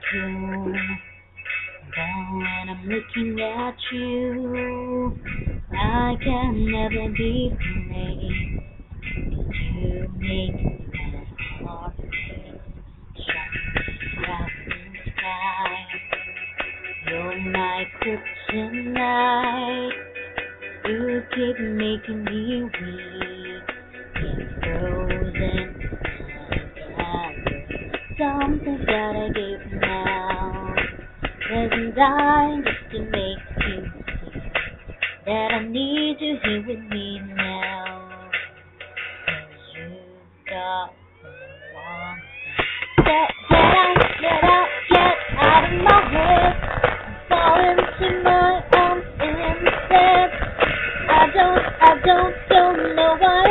true. But when I'm looking at you, I can never be free. You make my heart beat, shine up in the sky. You're my kryptonite. You keep making me weak, get frozen together. Something that I gave now doesn't die just to make you see that I need you here with me now. 'Cause you've got the one get out of my way. Fall into my arms instead. I don't know why